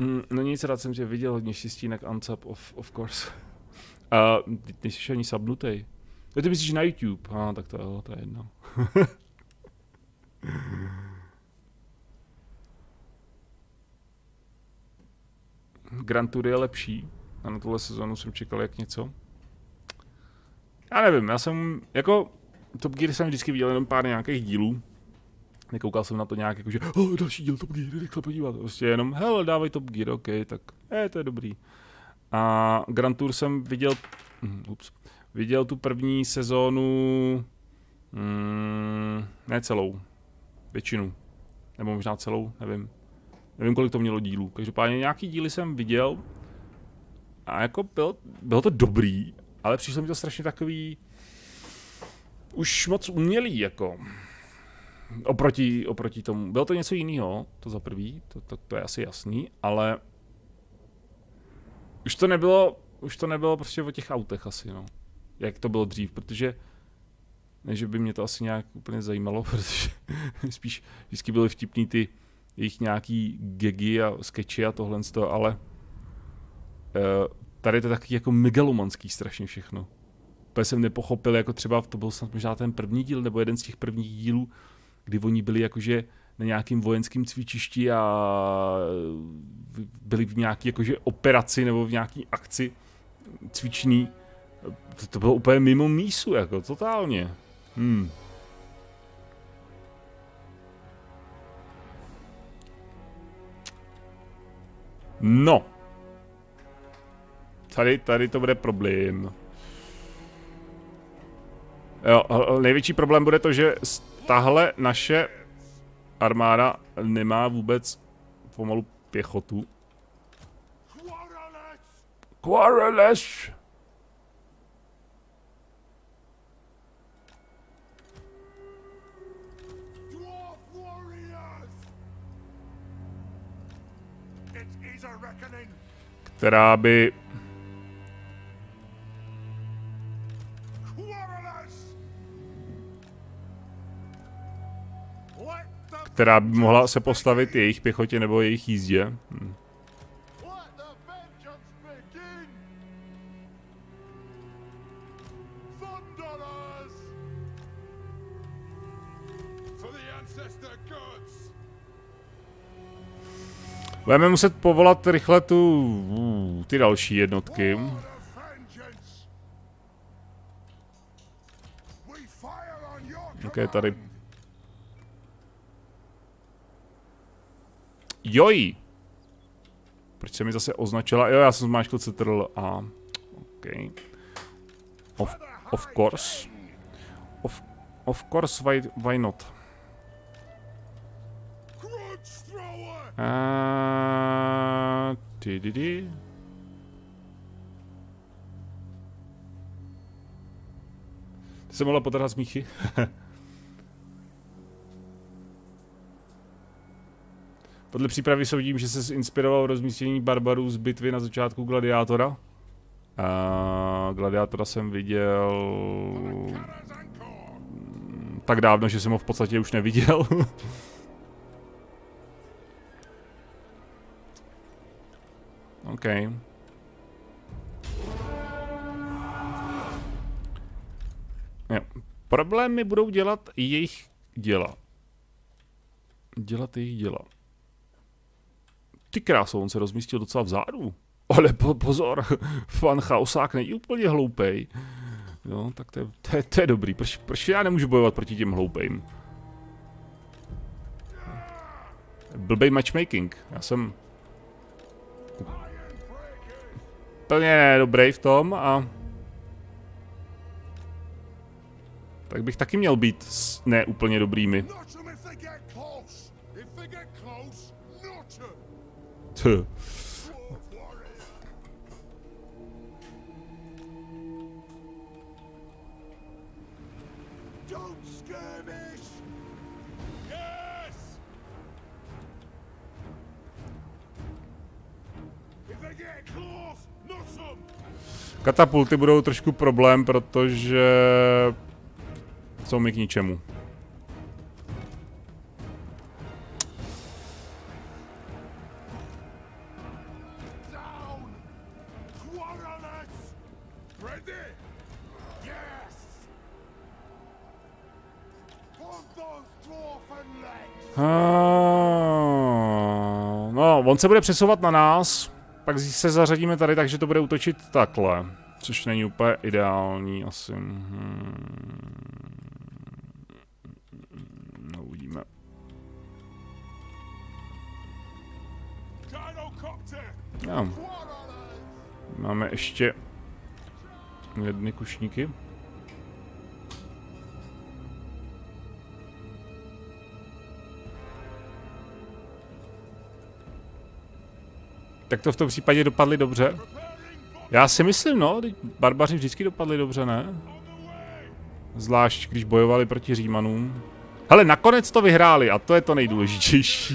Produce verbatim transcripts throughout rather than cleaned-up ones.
Mm, no nic, rád jsem tě viděl, hodně štěstínek, unsub, of, of course. A uh, ty nejsi ani subnutej. No ty myslíš na YouTube, ah, tak to jo, to je jedno. Grand Tour je lepší. A na tuhle sezonu jsem čekal jak něco. Já nevím, já jsem, jako, Top Gear jsem vždycky viděl jenom pár nějakých dílů. Nekoukal jsem na to nějak, jakože, oh, další díl Top Gear, rychle podívat. Prostě jenom, hele, dávej Top Gear, ok, tak, eh, to je dobrý. A Grand Tour jsem viděl, hm, ups, viděl tu první sezónu, mm, ne celou, většinu. Nebo možná celou, nevím. Nevím, kolik to mělo dílů. Každopádně nějaký díly jsem viděl. A jako bylo, bylo to dobrý, ale přišlo mi to strašně takový už moc umělý, jako oproti, oproti tomu. Bylo to něco jiného, to za prvý, to, to, to je asi jasný, ale už to nebylo, už to nebylo prostě o těch autech asi, no. Jak to bylo dřív, protože ne, že by mě to asi nějak úplně zajímalo, protože spíš vždycky byly vtipný ty jejich nějaký gagy a sketchy a tohle z toho, ale uh, tady je to taky jako megalomanský strašně všechno. Protože jsem nepochopil, jako třeba to byl snad možná ten první díl, nebo jeden z těch prvních dílů, kdy oni byli jakože na nějakým vojenském cvičišti a byli v nějaké jakože operaci nebo v nějaké akci cvičný. To, to bylo úplně mimo mísu, jako totálně. Hmm. No. Tady, tady to bude problém. Jo, největší problém bude to, že tahle naše armáda nemá vůbec pomalu pěchotu. Quarreless! Která by která by mohla se postavit jejich pěchotě nebo jejich jízdě. Hm. Budeme muset povolat rychle tu, uh, ty další jednotky. Ok, tady. Joj! Proč se mi zase označila? Jo, já jsem zmáčkl C T R L A. Ok. Of, of course. Of, of course, why, why not? Uh, ty, ty, ty. Ty se mohla potrhat smíchy. Podle přípravy soudím, že se inspiroval rozmístění barbarů z bitvy na začátku Gladiátora. Uh, Gladiátora jsem viděl tak dávno, že jsem ho v podstatě už neviděl. OK. Jo. Problémy budou dělat jejich děla. Dělat jejich děla. Ty kráso, on se rozmístil docela vzadu. Ale po, pozor, pan Chaosák není úplně hloupej. Jo, tak to je, to je, to je dobrý. Proč, proč já nemůžu bojovat proti těm hloupejm? Blbej matchmaking. Já jsem úplně dobrý v tom a tak bych taky měl být s ne úplně dobrými. Tuh. Katapulty budou trošku problém, protože jsou mi k ničemu. No, on se bude přesouvat na nás, pak se zařadíme tady, takže to bude útočit takhle. Což není úplně ideální asi. Hmm. No, uvidíme. No. Máme ještě jedny kušníky. Tak to v tom případě dopadly dobře. Já si myslím, no, barbaři vždycky dopadli dobře, ne? Zvlášť, když bojovali proti Římanům. Hele, nakonec to vyhráli a to je to nejdůležitější.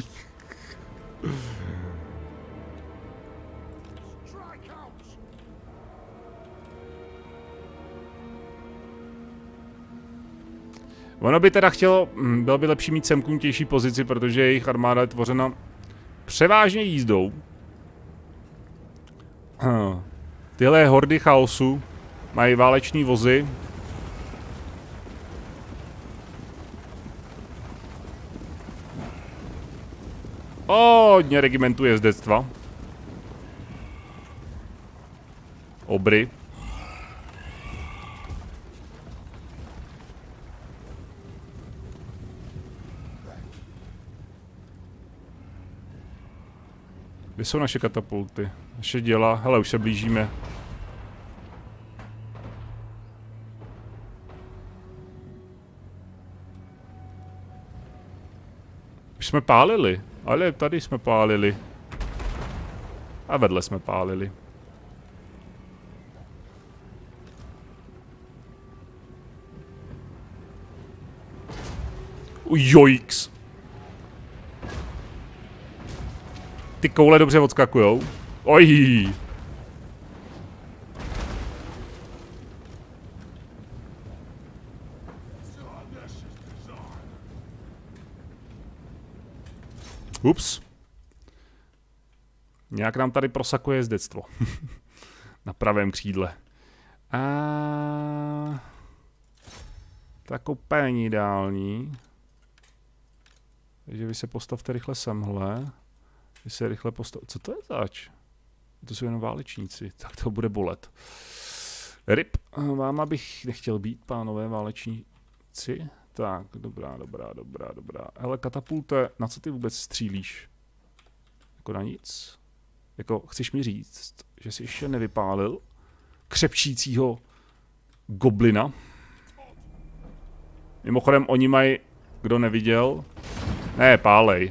Ono by teda chtělo, bylo by lepší mít semknutější pozici, protože jejich armáda je tvořena převážně jízdou. Hm. Tyhle hordy chaosu mají váleční vozy. Hodně regimentů jezdectva. Obry. Kde jsou naše katapulty? Naše děla? Hele, už se blížíme. Už jsme pálili, ale tady jsme pálili. A vedle jsme pálili. Jojks. Ty koule dobře odskakujou. Oj. Ups. Nějak nám tady prosakuje jezdectvo. Na pravém křídle. A... Tak úplně není ideální. Takže vy se postavte rychle semhle. Vy se rychle postav... Co to je zač? To jsou jenom válečníci. Tak to bude bolet. Rip. Váma bych nechtěl být, pánové válečníci. Tak, dobrá, dobrá, dobrá, dobrá. Hele, katapulte, na co ty vůbec střílíš? Jako na nic? Jako, chceš mi říct, že jsi ještě nevypálil křepčícího goblina? Mimochodem, oni mají, kdo neviděl, ne, pálej.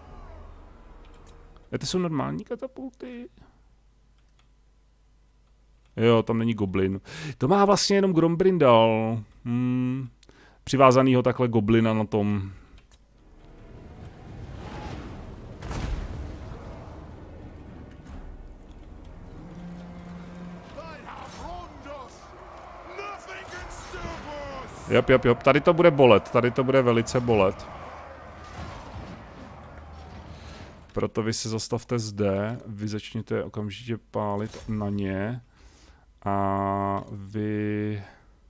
A to jsou normální katapulty? Jo, tam není goblin. To má vlastně jenom Grombrindal. Hmm. Přivázanýho takhle goblina na tom. Jop, jop, jop, tady to bude bolet, tady to bude velice bolet. Proto vy se zastavte zde, vy začněte okamžitě pálit na ně. A vy...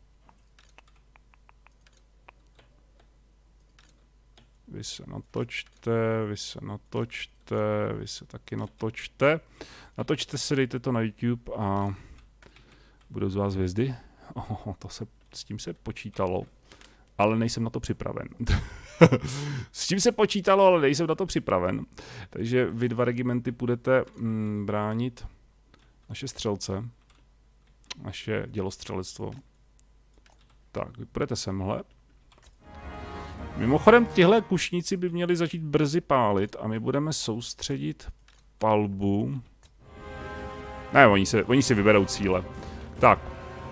Vy se natočte, vy se natočte, vy se taky natočte. Natočte si, dejte to na YouTube a budou z vás hvězdy. Oh, to se, s tím se počítalo, ale nejsem na to připraven. S tím se počítalo, ale nejsem na to připraven. Takže vy dva regimenty budete mm, bránit naše střelce, naše dělostřelectvo. Tak, vy půjdete semhle. Mimochodem, tihle kušníci by měli začít brzy pálit a my budeme soustředit palbu. Ne, oni, se, oni si vyberou cíle. Tak.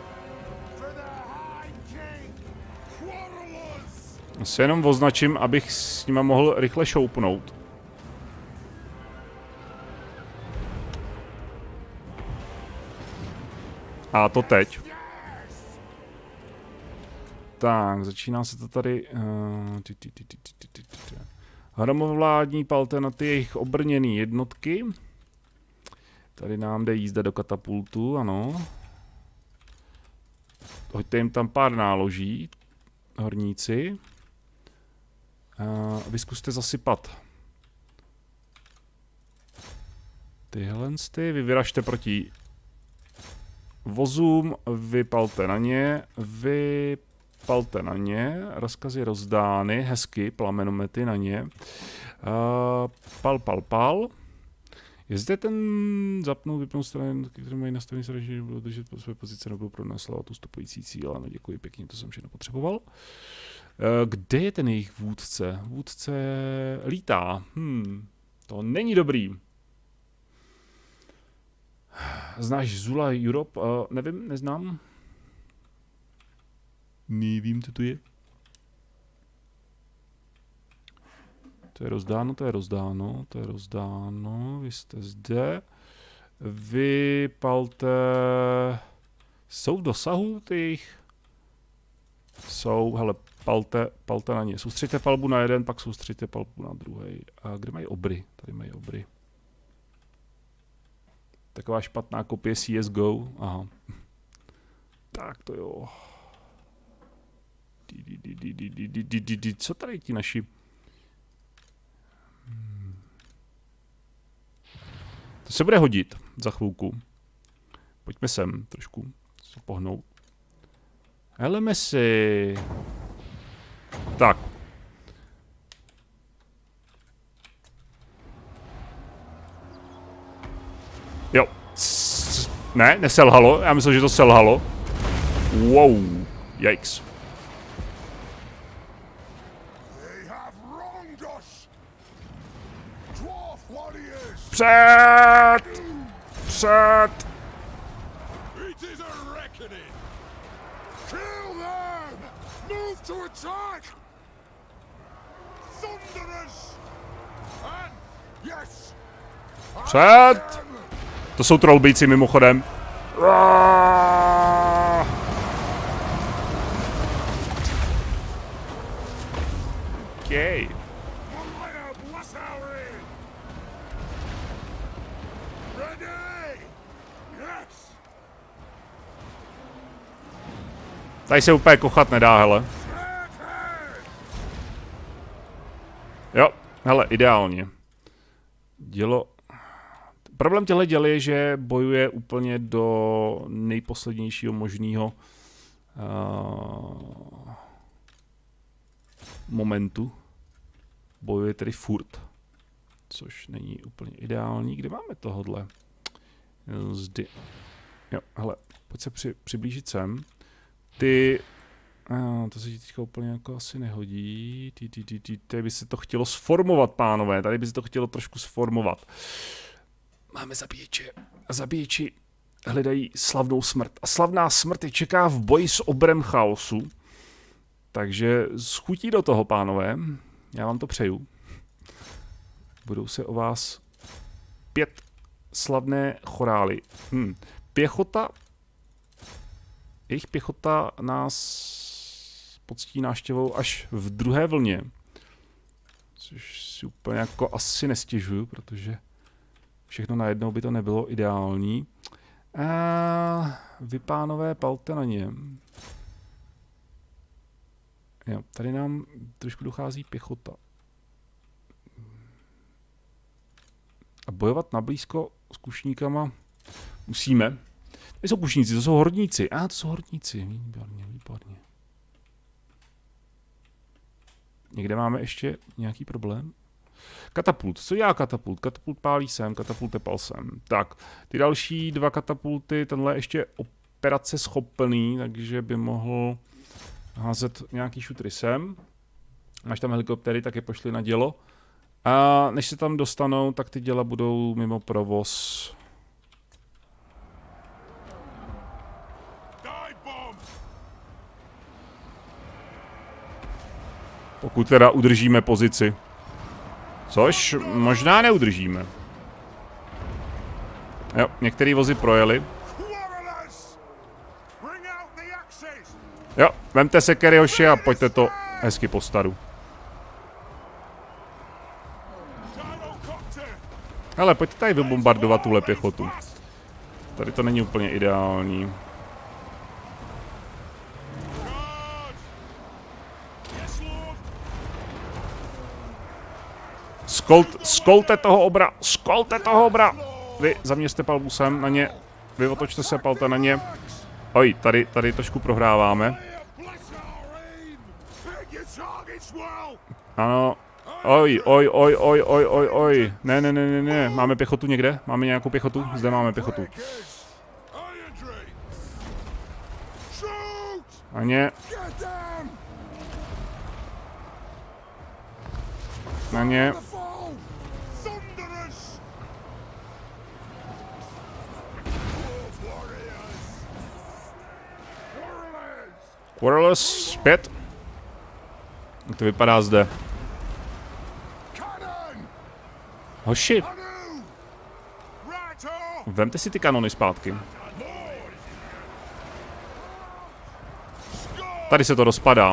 Já se jenom označím, abych s nima mohl rychle šoupnout. A to teď. Tak, začíná se to tady... Uh, Hromovládní palte na ty jejich obrněné jednotky. Tady nám jde jízda do katapultu, ano. Hoďte jim tam pár náloží, horníci. Uh, vy zkuste zasypat Tyhle ty, vy vyražte proti vozům, vypalte na ně, vypalte na ně, rozkazy rozdány, hezky, plamenomety na ně. Uh, pal, pal, pal. Je zde ten zapnout, vypnout strany, které mají nastavený strany, že budou držet po své pozice nebo pronásledovat tu stopující cíl. Ano, děkuji pěkně, to jsem všechno potřeboval. Uh, kde je ten jejich vůdce? Vůdce lítá. Hmm, to není dobrý. Znáš Zula Europe? Uh, nevím, neznám. Nevím, co to je. To je rozdáno, to je rozdáno, to je rozdáno. Vy jste zde. Vypalte. Jsou v dosahu těch? Jsou, hele, palte, palte na ně. Soustřeďte palbu na jeden, pak soustřeďte palbu na druhý. A kde mají obry? Tady mají obry. Taková špatná kopie C S G O. Aha. Tak to jo. Co tady ti naši? To se bude hodit za chvilku. Pojďme sem trošku se pohnout. Heleme si. Tak. Jo. Ne, neselhalo. Já myslel, že to selhalo. Wow. Yikes. Před! Před! Před! To jsou trollbejci mimochodem. Okay. Tady se úplně kochat nedá, hele. Jo, hele, ideálně. Dělo... Problém těchto děl je, že bojuje úplně do nejposlednějšího možného uh, momentu. Bojuje tedy furt. Což není úplně ideální. Kde máme tohodle? Zde. Jo, hele, pojď se při, přiblížit sem. Ty... Uh, to se ti teďka úplně jako asi nehodí. Ty, ty, ty, ty, tady by se to chtělo sformovat, pánové. Tady by se to chtělo trošku sformovat. Máme zabíječe. A zabíječi hledají slavnou smrt. A slavná smrt je čeká v boji s obrem chaosu. Takže schutí do toho, pánové. Já vám to přeju. Budou se o vás pět slavné chorály. Hm. Pěchota. Jejich pěchota nás poctí návštěvou až v druhé vlně. Což si úplně jako asi nestěžuju, protože všechno najednou by to nebylo ideální. A vy, pánové, palte na ně. Jo, tady nám trošku dochází pěchota. A bojovat nablízko s kušníkama musíme. Tady jsou kušníci, to jsou horníci. A, ah, to jsou horníci. Výborně, výborně. Někde máme ještě nějaký problém? Katapult. Co dělá katapult? Katapult pálí sem, katapult tepal sem. Tak, ty další dva katapulty, tenhle ještě operace schopný, takže by mohl házet nějaký šutry sem. Máš tam helikoptery, tak je pošli na dělo. A než se tam dostanou, tak ty děla budou mimo provoz. Pokud teda udržíme pozici. Což možná neudržíme. Jo, některé vozy projeli. Jo, vemte se Kerioši a pojďte to hezky po staru. Hele, pojďte tady vybombardovat tuhle pěchotu. Tady to není úplně ideální. Skolt, skolte toho obra, skolte toho obra. vy zaměřte palbu sem na ně. Vy otočte se, palte na ně. Oj, tady, tady trošku prohráváme. Ano. Oj, oj, oj, oj, oj, oj, oj. Ne, ne, ne, ne, ne. Máme pěchotu někde? Máme nějakou pěchotu? Zde máme pěchotu. A ně. Na ně. Quarrelers, zpět. Jak to vypadá zde? Hoši. Vemte si ty kanony zpátky. Tady se to rozpadá.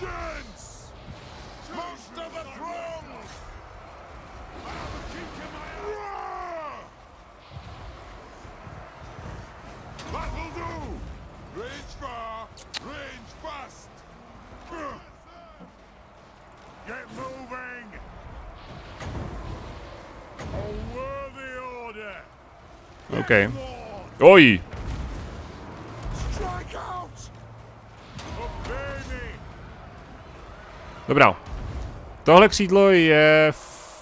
OK. Oj! Dobrá. Tohle křídlo je v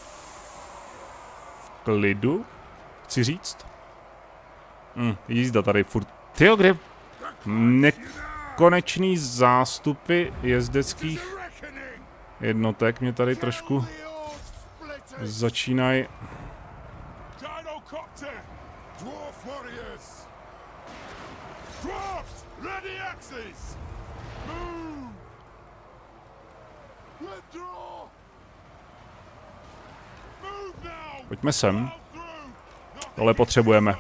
klidu, chci říct. Hm, jízda tady furt. Tyjo, kde nekonečný zástupy jezdeckých jednotek mě tady trošku začínají. Pojďme sem. Tohle potřebujeme.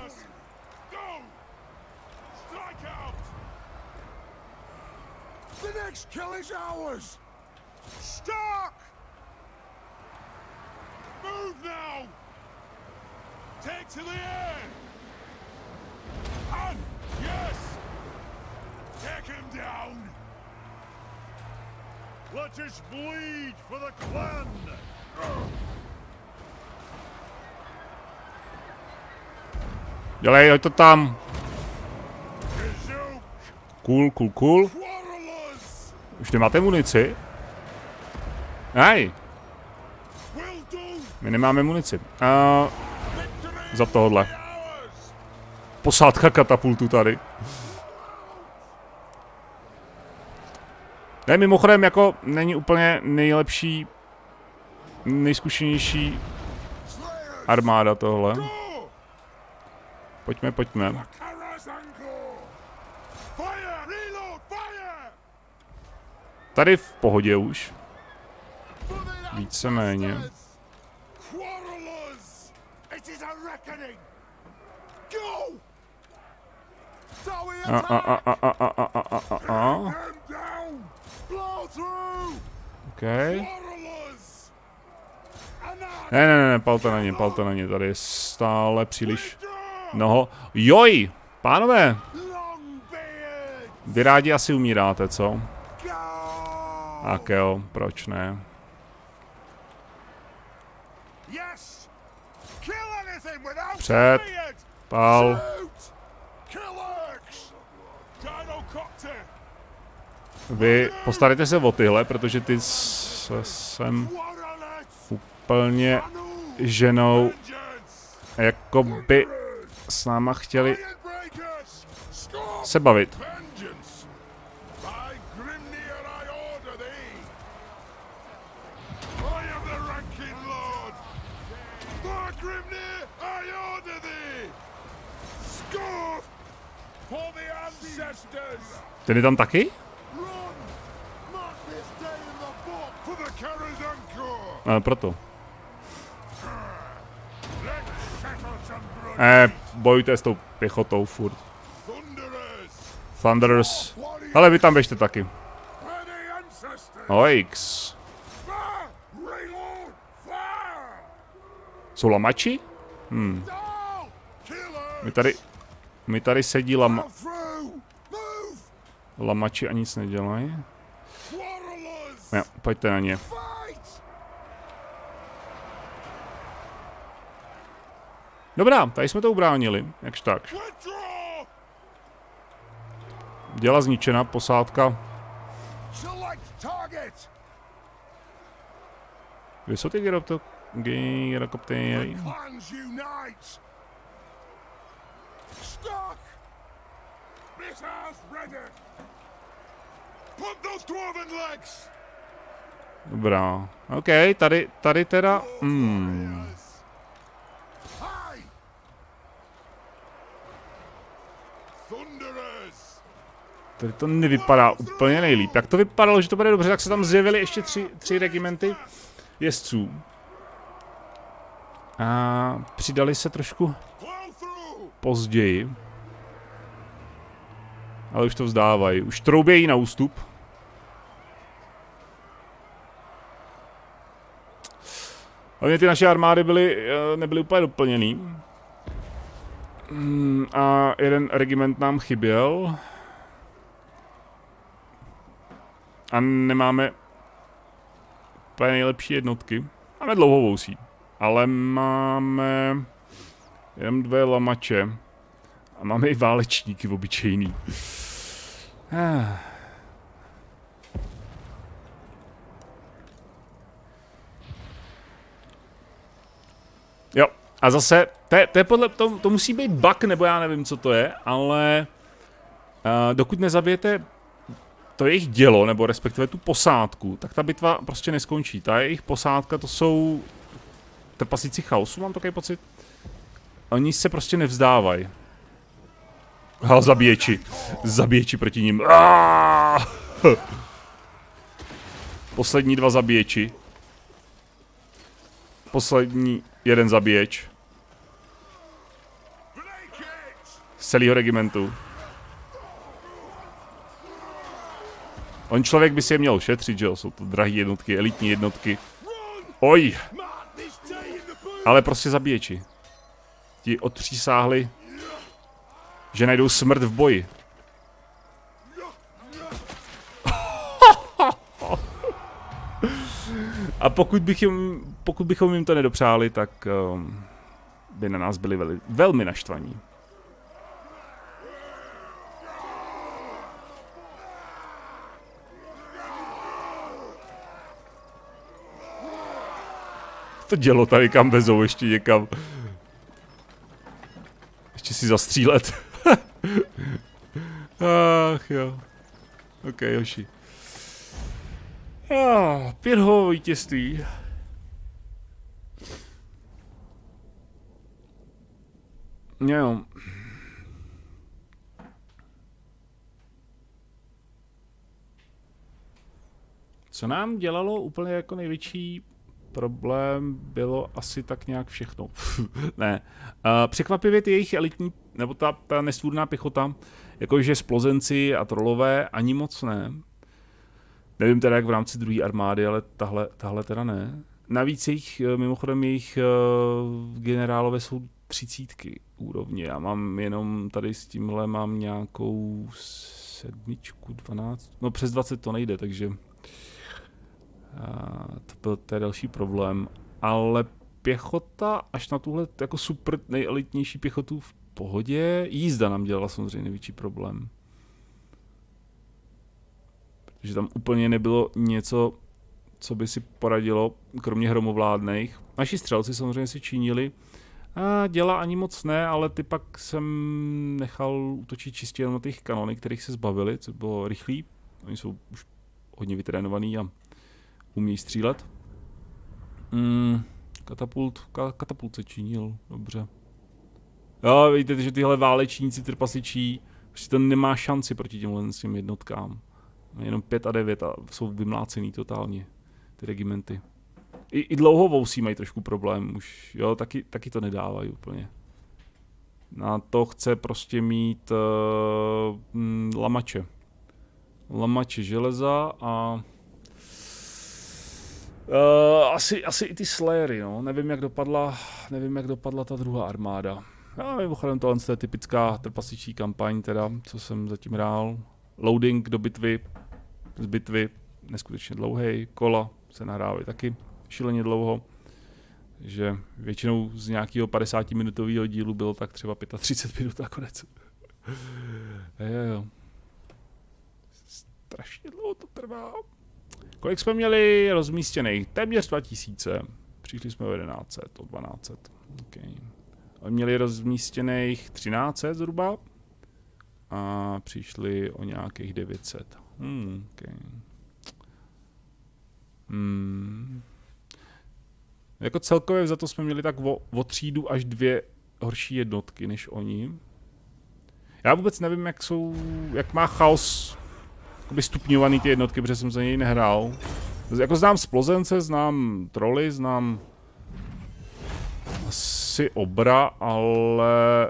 Let us bleed for the clan. Dělej, hoď to tam. Cool, cool, cool. Už nemáte munici? Hej. My nemáme munici. Uh, za tohle. Posádka katapultu tady. Ne, mimochodem, jako není úplně nejlepší, nejzkušenější armáda tohle. Pojďme, pojďme. Tady v pohodě už. Víceméně. A, a, a, a, a, a, a, a, a, a. Okay. Ne, ne, ne, palte na ně, palte na ně, tady je stále příliš mnoho. Joj, pánové! Vy rádi asi umíráte, co? Tak jo, proč ne? Před, pal. Vy postarejte se o tyhle, protože ty se sem úplně ženou jako by s náma chtěli se bavit. Ten je tam taky? Ale proto. Eh, bojujte s tou pěchotou furt. Thunderers. Ale vy tam běžte taky. Ojks. Jsou lamači? Hm. My tady... My tady sedí lama... Lamači a nic nedělají. Jo, pojďte na ně. Dobrá, tady jsme to ubránili, jakž tak. Děla zničena, posádka. Kde jsou ty gyrokto... gyrokoptéry? Dobrá, OK, tady, tady teda... Hmm. Tady to nevypadá úplně nejlíp. Jak to vypadalo, že to bude dobře, tak se tam zjevily ještě tři, tři regimenty jezdců. A přidali se trošku později. Ale už to vzdávají. Už troubějí na ústup. Hlavně ty naše armády byly, nebyly úplně doplněný. A jeden regiment nám chyběl. A nemáme úplně nejlepší jednotky. Máme dlouhovousí. Ale máme jenom dvě lamače. A máme i válečníky obyčejný. Jo, a zase, to je, to je podle, to, to musí být bug, nebo já nevím, co to je, ale uh, dokud nezabijete to jejich dělo, nebo respektive tu posádku, tak ta bitva prostě neskončí. Ta jejich posádka, to jsou trpasíci chaosu, mám takový pocit. Oni se prostě nevzdávají. Ha, zabíječi. Zabíječi proti nim. Aaaa! Poslední dva zabíječi. Poslední jeden zabíječ. Z celého regimentu. On člověk by si je měl šetřit, že jo? Jsou to drahé jednotky, elitní jednotky. Oj! Ale prostě zabíječi. Ti odpřísáhli, že najdou smrt v boji. A pokud, bych jim, pokud bychom jim to nedopřáli, tak um, by na nás byli veli, velmi naštvaní. To dělo tady kam vezou ještě někam. Ještě si zastřílet. Ach jo. OK, hoši. Ah, pět vítězství. Jo. Co nám dělalo úplně jako největší problém, bylo asi tak nějak všechno. Ne. Uh, překvapivě ty jejich elitní, nebo ta, ta nesvůrná pěchota, jakože splozenci a trolové, ani moc ne. Nevím teda jak v rámci druhé armády, ale tahle, tahle teda ne. Navíc jejich, mimochodem jejich uh, generálové jsou třicítky úrovně. Já mám jenom tady s tímhle mám nějakou sedmičku, dvanáct, no přes dvacet to nejde, takže a to byl to je další problém, ale pěchota až na tuhle jako super nejelitnější pěchotu v pohodě, jízda nám dělala samozřejmě největší problém. Protože tam úplně nebylo něco, co by si poradilo, kromě hromovládných. Naši střelci samozřejmě si činili, a děla ani moc ne, ale ty pak jsem nechal útočit čistě jenom na těch kanony, kterých se zbavili, co bylo rychlý. Oni jsou už hodně vytrénovaný a umějí střílet. Mm, katapult, ka, katapult se činil, dobře. Jo, vidíte, že tyhle válečníci, trpasičí, prostě to nemá šanci proti těmhle těm jednotkám. Jenom pět a devět a jsou vymlácený totálně, ty regimenty. I, i dlouhovousí mají trošku problém už, jo, taky, taky to nedávají úplně. Na to chce prostě mít uh, mm, lamače. Lamače železa a Uh, asi, asi i ty Slayery, no. Nevím, jak dopadla, nevím, jak dopadla ta druhá armáda. Já mimochodem tohle je typická trpasičí kampaň, teda, co jsem zatím hrál. Loading do bitvy, z bitvy, neskutečně dlouhý, kola se nahrávají taky šíleně dlouho. Že většinou z nějakého padesátiminutového dílu bylo tak třeba třicet pět minut nakonec. jo, jo. Strašně dlouho to trvá. Kolik jsme měli rozmístěných? Téměř dva tisíce. Přišli jsme o jedenáct set, o dvanáct set. Okay. Měli rozmístěných třináct set zhruba. A přišli o nějakých devět set. Hmm, okay. hmm. Jako celkově za to jsme měli tak o, o třídu až dvě horší jednotky než oni. Já vůbec nevím, jak jsou, jak má chaos jakoby stupňovaný ty jednotky, protože jsem za něj nehrál. Jako znám Splozence, znám troly, znám asi obra, ale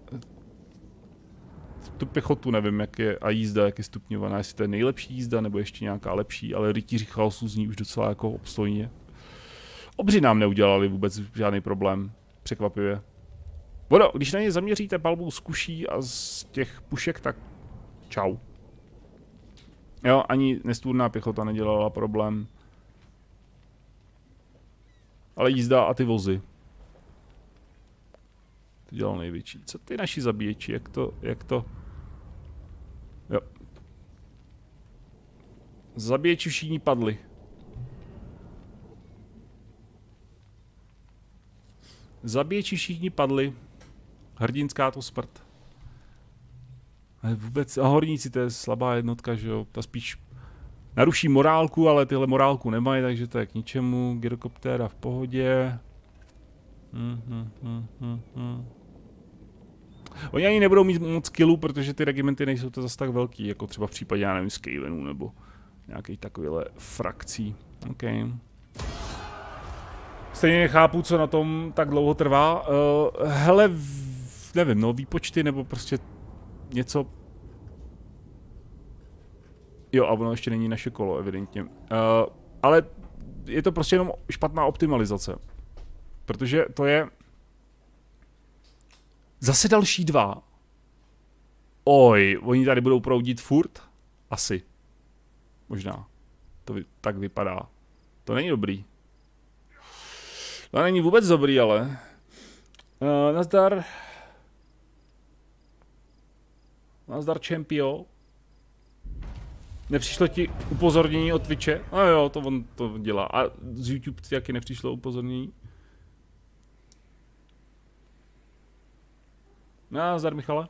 tu pěchotu nevím, jak je, a jízda, jak je stupňovaná, jestli to je nejlepší jízda, nebo ještě nějaká lepší, ale rytíři chaosu zní už docela jako obstojně. Obři nám neudělali vůbec žádný problém, překvapivě. Vodo, když na ně zaměříte palbou z kuší a z těch pušek, tak čau. Jo, ani nestvůrná pěchota nedělala problém. Ale jízda a ty vozy. To dělalo největší. Co ty naši zabíječi, jak to, jak to... Jo. Zabíječi všichni padli. Zabíječi všichni padli. Hrdinská to smrt. Ale vůbec, a horníci, to je slabá jednotka, že jo, ta spíš naruší morálku, ale tyhle morálku nemají, takže to je k ničemu. Gyrokoptéra v pohodě. Hmm, hmm, hmm, hmm, hmm. Oni ani nebudou mít moc killů, protože ty regimenty nejsou to zase tak velký, jako třeba v případě, já nevím, Skavenů nebo nějakých takovýchhle frakcí. OK. Stejně nechápu, co na tom tak dlouho trvá. Uh, hele, v, nevím, no, výpočty nebo prostě něco. Jo, a ono ještě není naše kolo, evidentně. Uh, ale je to prostě jenom špatná optimalizace. Protože to je... Zase další dva. Oj, oni tady budou proudit furt? Asi. Možná. To vy, tak vypadá. To není dobrý. To není vůbec dobrý, ale. Uh, nazdar. Nazdar, čempio. Nepřišlo ti upozornění od Twitche? No jo, to on to dělá. A z YouTube taky nepřišlo upozornění? Nazdar, Michale.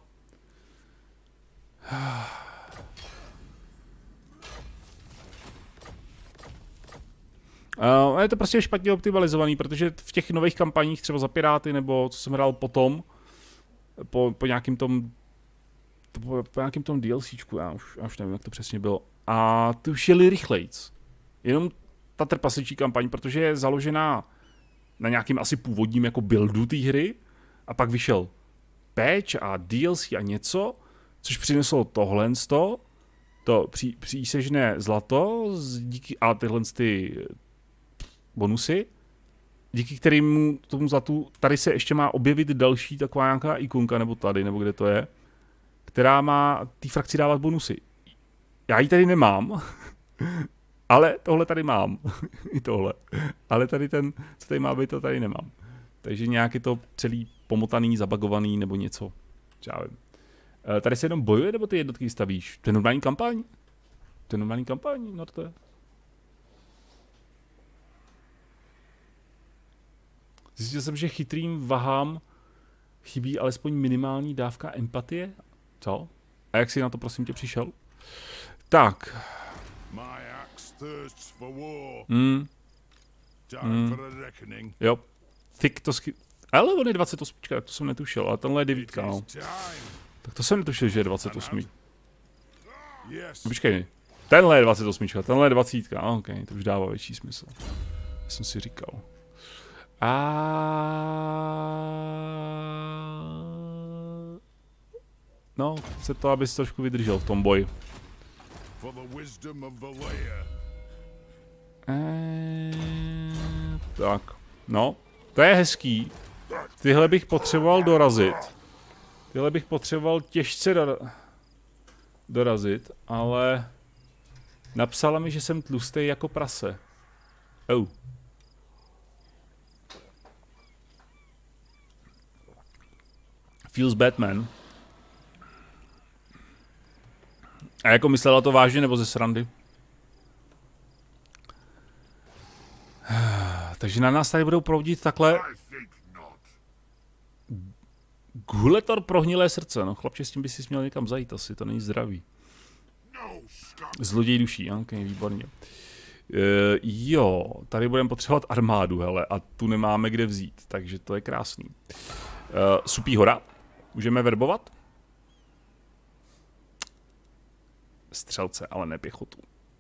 Uh, je to prostě špatně optimalizovaný, protože v těch nových kampaních, třeba za Piráty, nebo co jsem hrál potom, po, po nějakým tom, po, po nějakým tom DLCčku, já už, já už nevím, jak to přesně bylo, a ty už jeli rychlejc. Jenom ta trpasičí kampaň, protože je založená na nějakým asi původním jako buildu té hry, a pak vyšel patch a D L C a něco, což přineslo tohle, to pří, přísežné zlato, díky, a tyhle ty bonusy, díky kterému tomu zlatu, tady se ještě má objevit další taková nějaká ikonka, nebo tady, nebo kde to je, která má té frakci dávat bonusy. Já ji tady nemám, ale tohle tady mám, i tohle, ale tady ten, co tady má být, to tady nemám. Takže nějak je to celý pomotaný, zabagovaný, nebo něco, já vím. Tady se jenom bojuje, nebo ty jednotky stavíš? To je normální kampaň? To je normální kampaň, no to je. Zjistil jsem, že chytrým vahám chybí alespoň minimální dávka empatie. Co? A jak jsi na to, prosím tě, přišel? Tak. Hmm. Hmm. Jo. Thick to schy... Ale on je dvacet osm, tak to jsem netušil, ale tenhle je devítka, no. Tak to jsem netušil, že je dvacet osm. No, počkej, tenhle je dvacet osm, tenhle je dvacet, no, ok, to už dává větší smysl. Já jsem si říkal. A... No, chce to, abys trošku vydržel v tom boji. Eee, tak, no, to je hezký. Tyhle bych potřeboval dorazit. Tyhle bych potřeboval těžce dora dorazit, ale napsala mi, že jsem tlustý jako prase. Oh. Feels Batman. A jako myslela to vážně nebo ze srandy? Takže na nás tady budou proudit takhle. Guletor prohnilé srdce. No chlapče, s tím by si měl někam zajít, asi to není zdravý. Zloděj duší, ok, výborně. Uh, jo, tady budeme potřebovat armádu, hele, a tu nemáme kde vzít, takže to je krásný. Uh, Supí hora, můžeme verbovat? Střelce, ale ne pěchotu.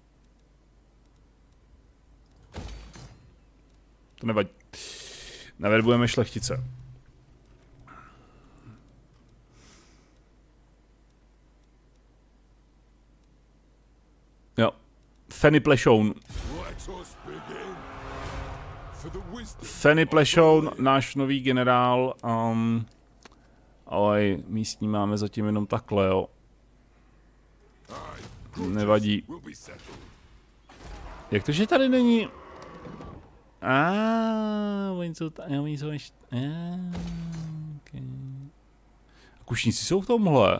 To nevadí. Naverbujeme šlechtice. Jo. Fanny Plešoun. Fanny Plešoun, náš nový generál. Um, ale místní máme zatím jenom takhle, jo. Nevadí. Jak to, že tady není... Ah, oni jsou tady, oni jsou ještě... Ah, okay. Kušníci jsou v tomhle.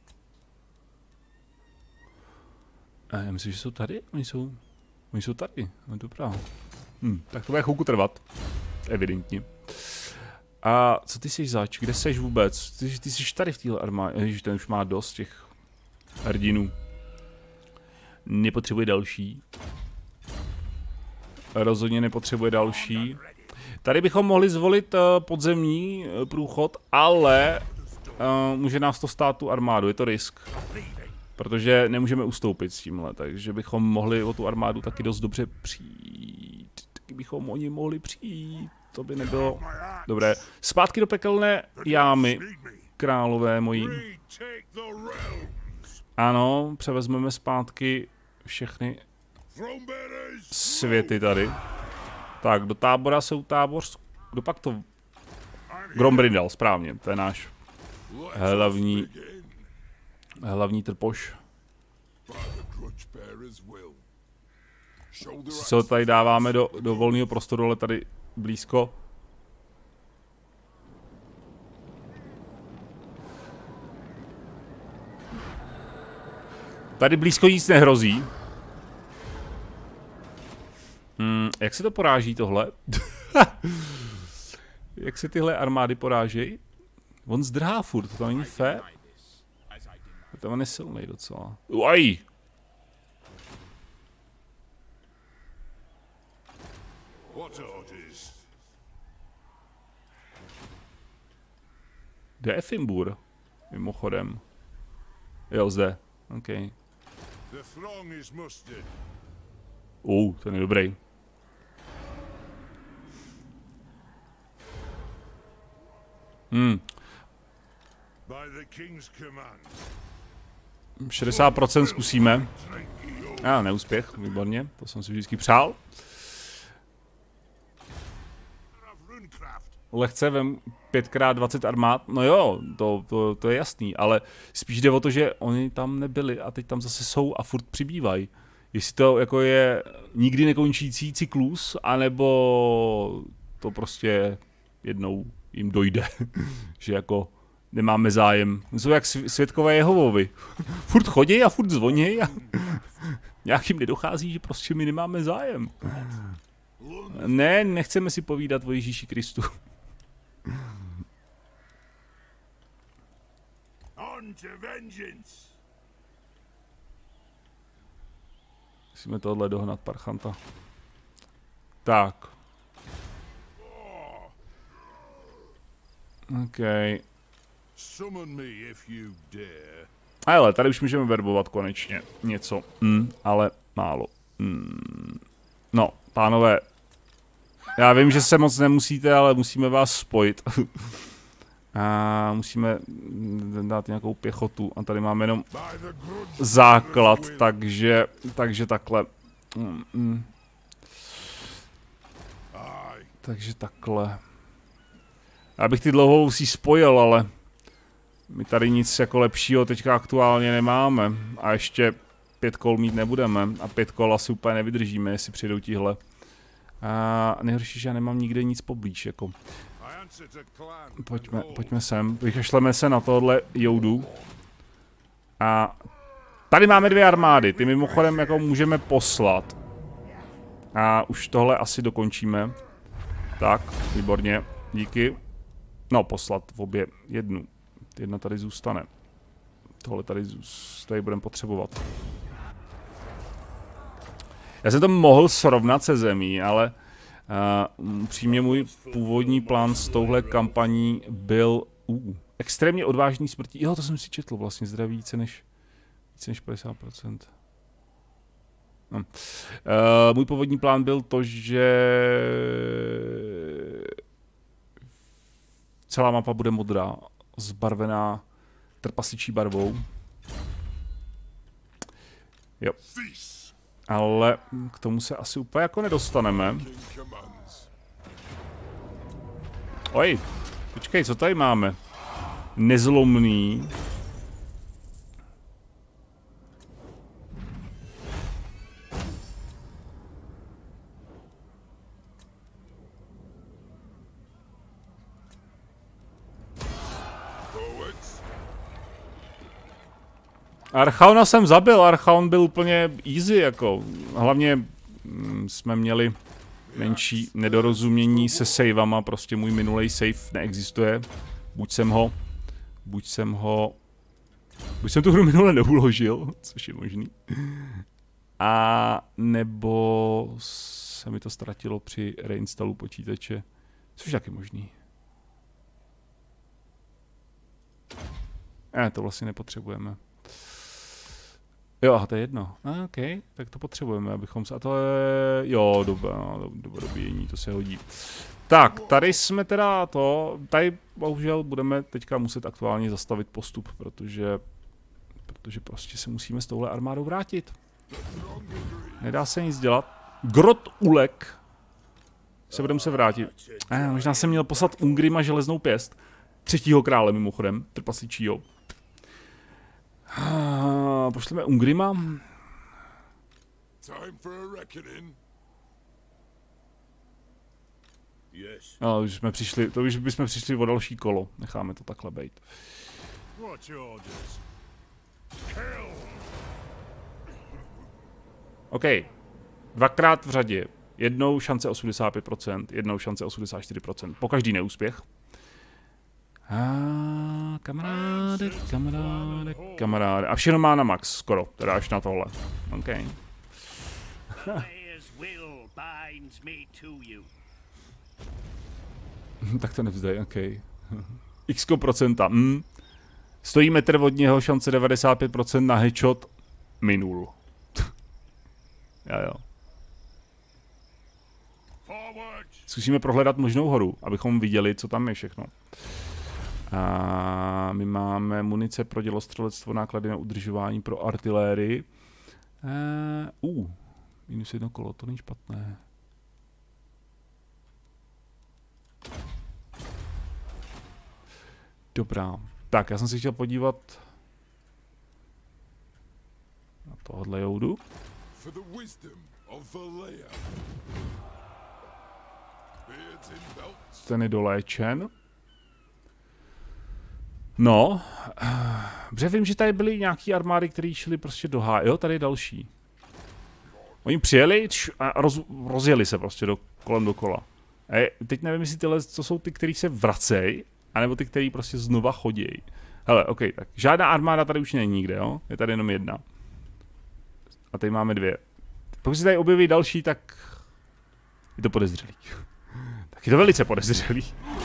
A já myslím, že jsou tady, oni jsou... Oni jsou tady, no dobrá. Hm, tak to bude chvilku trvat. Evidentně. A co ty jsi zač? Kde seš vůbec? Ty, ty jsi tady v téhle armádě. Ježiš, ten už má dost těch hrdinů. Nepotřebuje další. Rozhodně nepotřebuje další. Tady bychom mohli zvolit uh, podzemní uh, průchod, ale uh, může nás to stát tu armádu, je to risk. Protože nemůžeme ustoupit s tímhle, takže bychom mohli o tu armádu taky dost dobře přijít. Taky bychom o ní mohli přijít, to by nebylo dobré. Zpátky do pekelné jámy, králové moji. Ano, převezmeme zpátky všechny světy tady. Tak, do tábora jsou tábor... Kdo pak to... Grombrindal, správně, to je náš hlavní... Hlavní trpoš. Co tady dáváme do, do volného prostoru, ale tady blízko. Tady blízko nic nehrozí. Hmm, jak se to poráží tohle? Jak se tyhle armády porážejí? On zdrhá furt, to není fér. To on je silnej docela. Uaj! Kde je Fimbur? Mimochodem. Jo, zde. OK. Uh, ten je dobrý. Hmm. šedesát procent zkusíme. A ah, neúspěch, výborně, to jsem si vždycky přál. Lehce vem pětkrát dvacet armád, no jo, to, to, to je jasný, ale spíš jde o to, že oni tam nebyli a teď tam zase jsou a furt přibývají. Jestli to jako je nikdy nekončící cyklus, anebo to prostě jednou jim dojde, že jako nemáme zájem. Jsou jak svědkové Jehovovi. Furt chodí a furt zvonějí a nějak jim nedochází, že prostě my nemáme zájem. Ne, nechceme si povídat o Ježíši Kristu. Musíme tohle dohnat, parchanta. Tak. OK. Ale tady už můžeme verbovat konečně něco, mm, ale málo. Mm. No, pánové, já vím, že se moc nemusíte, ale musíme vás spojit. A musíme dát nějakou pěchotu a tady máme jenom základ, takže, takže takhle. Mm, mm. Takže takhle. Já bych ty dlouhousí spojil, ale my tady nic jako lepšího teďka aktuálně nemáme. A ještě pět kol mít nebudeme. A pět kol asi úplně nevydržíme, jestli přijdou tíhle. A nejhorší, že já nemám nikde nic poblíž, jako. Pojďme, pojďme sem, vykašleme se na tohle joudu. A tady máme dvě armády, ty mimochodem jako můžeme poslat. A už tohle asi dokončíme. Tak, výborně, díky. No, poslat v obě jednu. Jedna tady zůstane. Tohle tady, tady budeme potřebovat. Já jsem to mohl srovnat se zemí, ale uh, přímě můj původní plán s touhle kampaní byl uh, extrémně odvážný smrtí. Jo, to jsem si četl vlastně, zdraví více než, více než padesát procent. No. Uh, můj původní plán byl to, že celá mapa bude modrá, zbarvená trpasičí barvou. Jo. Ale k tomu se asi úplně jako nedostaneme. Oj, počkej, co tady máme? Nezlomný. Archaona jsem zabil, Archaon byl úplně easy, jako. Hlavně mm, jsme měli menší nedorozumění se savama, prostě můj minulej save neexistuje. Buď jsem ho, buď jsem ho, buď jsem tu hru minule neuložil, což je možný. A nebo se mi to ztratilo při reinstalu počítače, což je taky možný. Ne, to vlastně nepotřebujeme. Jo, to je jedno. A, OK, tak to potřebujeme, abychom se... A to je... Jo, doba, doba dobíjení, to se hodí. Tak, tady jsme teda to... Tady bohužel budeme teďka muset aktuálně zastavit postup, protože... Protože prostě se musíme s touhle armádou vrátit. Nedá se nic dělat. Grot Ulek se budeme se vrátit. Eh, možná jsem měl poslat Ungrima železnou pěst. Třetího krále mimochodem, trpasičího. Ah, pošleme Ungrima. No, už jsme přišli, to už bychom přišli o další kolo. Necháme to takhle bejt. OK. Dvakrát v řadě. Jednou šance osmdesát pět procent, jednou šance osmdesát čtyři procent. Po každý neúspěch. A kamaráde, kamaráde, kamaráde. A všechno má na max, skoro, teda až na tohle. OK. Tak to nevzdej, OK. X procenta, hm. Stojí metr od něho, šance devadesát pět procent na headshot, minul. Jo, jo. Zkusíme prohledat možnou horu, abychom viděli, co tam je všechno. A my máme munice pro dělostřelectvo, náklady na udržování pro artilérii. Uh, uh, minus jedno kolo, to není špatné. Dobrá. Tak, já jsem si chtěl podívat na tohle joudu. Ten je doléčen. No, protože vím, že tady byly nějaký armády, které šly prostě do háje. Jo, tady je další. Oni přijeli a roz, rozjeli se prostě do, kolem dokola. A teď nevím, jestli tyhle, co jsou ty, který se vracejí, anebo ty, který prostě znova chodějí. Hele, OK, tak žádná armáda tady už není nikde, jo? Je tady jenom jedna. A tady máme dvě. Pokud se tady objeví další, tak je to podezřelý. Tak je to velice podezřelý.